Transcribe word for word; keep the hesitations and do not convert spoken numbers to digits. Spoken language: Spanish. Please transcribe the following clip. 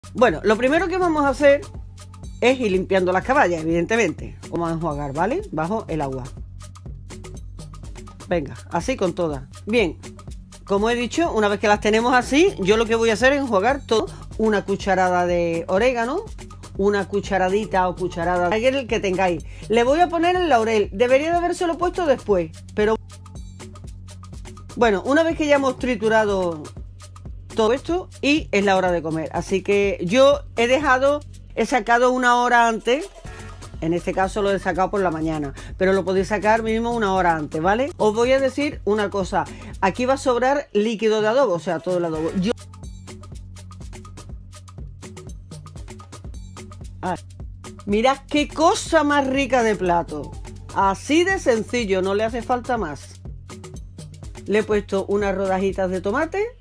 Bueno, lo primero que vamos a hacer es ir limpiando las caballas, evidentemente. Vamos a enjuagar, ¿vale? Bajo el agua. Venga, así con todas. Bien, como he dicho, una vez que las tenemos así, yo lo que voy a hacer es enjuagar todo. Una cucharada de orégano, una cucharadita o cucharada, el que tengáis. Le voy a poner el laurel. Debería de habérselo puesto después, pero bueno, una vez que ya hemos triturado todo esto y es la hora de comer. Así que yo he dejado, he sacado una hora antes. En este caso lo he sacado por la mañana, pero lo podéis sacar mínimo una hora antes, ¿vale? Os voy a decir una cosa. Aquí va a sobrar líquido de adobo, o sea, todo el adobo. Yo... Ah, mirad qué cosa más rica de plato. Así de sencillo, no le hace falta más. Le he puesto unas rodajitas de tomate.